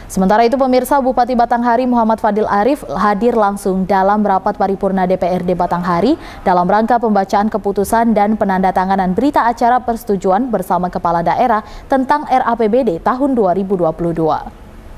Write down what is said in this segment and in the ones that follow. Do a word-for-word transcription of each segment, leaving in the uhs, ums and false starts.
Sementara itu pemirsa, Bupati Batanghari Muhammad Fadil Arif hadir langsung dalam rapat paripurna D P R D Batanghari dalam rangka pembacaan keputusan dan penandatanganan berita acara persetujuan bersama Kepala Daerah tentang R A P B D tahun dua ribu dua puluh dua.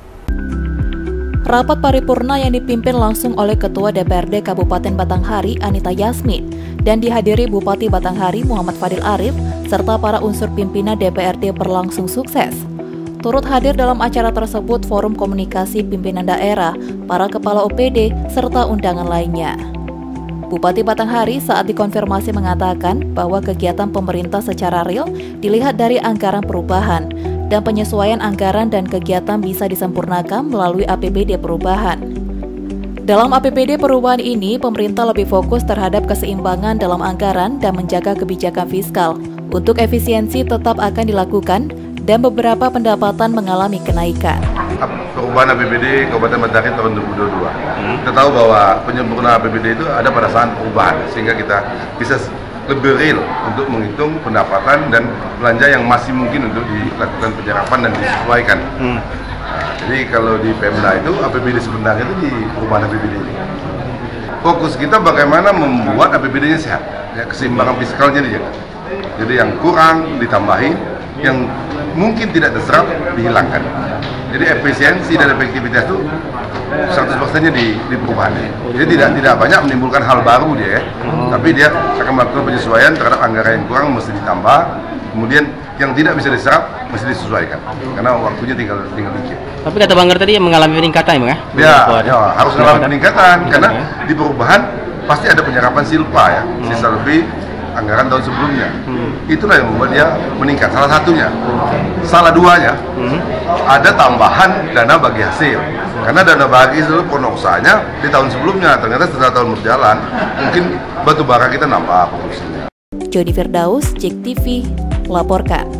Rapat paripurna yang dipimpin langsung oleh Ketua D P R D Kabupaten Batanghari Anita Yasmin dan dihadiri Bupati Batanghari Muhammad Fadil Arif serta para unsur pimpinan D P R D berlangsung sukses. Turut hadir dalam acara tersebut Forum Komunikasi Pimpinan Daerah, para Kepala O P D, serta undangan lainnya. Bupati Batanghari saat dikonfirmasi mengatakan bahwa kegiatan pemerintah secara real dilihat dari anggaran perubahan dan penyesuaian anggaran dan kegiatan bisa disempurnakan melalui A P B D perubahan. Dalam A P B D perubahan ini, pemerintah lebih fokus terhadap keseimbangan dalam anggaran dan menjaga kebijakan fiskal. Untuk efisiensi tetap akan dilakukan dan beberapa pendapatan mengalami kenaikan. Perubahan A P B D Kabupaten Batanghari tahun dua ribu dua puluh dua. Hmm. Kita tahu bahwa penyempurnaan A P B D itu ada pada saat perubahan, sehingga kita bisa lebih real untuk menghitung pendapatan dan belanja yang masih mungkin untuk dilakukan penyerapan dan disesuaikan. Hmm. Nah, jadi kalau di Pemda itu A P B D sebenarnya itu di perubahan A P B D ini. Fokus kita bagaimana membuat A P B D-nya sehat, ya, keseimbangan fiskalnya dijaga. Jadi yang kurang ditambahin, yang mungkin tidak terserap dihilangkan. Jadi efisiensi dan efektivitas itu seratus persen-nya di, di perubahan. Jadi tidak tidak banyak menimbulkan hal baru dia, ya. Hmm. Tapi dia akan melakukan penyesuaian terhadap anggaran yang kurang mesti ditambah. Kemudian yang tidak bisa diserap mesti disesuaikan. Karena waktunya tinggal tinggal dikit. Tapi kata Bang tadi yang mengalami peningkatan ya, Bang? Ya, ya harus mengalami peningkatan karena di perubahan pasti ada penyerapan silpa ya, hmm. sisa lebih anggaran tahun sebelumnya. Hmm. Itulah yang membuat dia meningkat. Salah satunya, salah duanya, hmm. ada tambahan dana bagi hasil. Karena dana bagi seluruh pengusaha di tahun sebelumnya, ternyata setelah tahun berjalan, mungkin batu bara kita nambah produksinya. Jody Firdaus, J E K T V, melaporkan.